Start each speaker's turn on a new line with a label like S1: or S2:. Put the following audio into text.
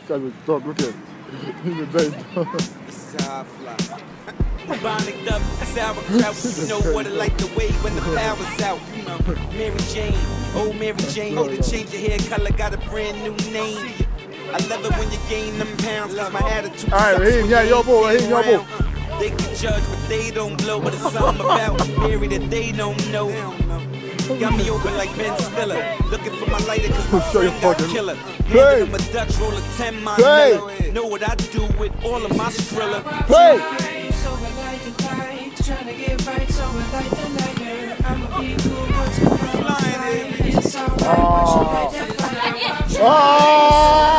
S1: Guys are dog, look at him. He's a baby.
S2: This is how I fly. Bonded up, sauerkraut. You know what I like the way when the power's out. You know, Mary Jane, oh Mary Jane. Oh, to change your hair color, got a brand new name. I love it when you gain them pounds, cause my attitude.
S1: Alright, Raheem, yeah, yo, boo, Raheem, yo, boo.
S2: They can judge, but they don't blow. But it's something about Mary that they don't know. Got me open like Ben Stiller. Looking for my lighter cause my friend got killer. Handed him a Dutch roll of 10 my Miller. Know what I do with all of my Skrilla.
S1: Hey!
S3: Trying to get right, so I light the lighter. I'm a people who wants to fly. It's alright, but you like that fire.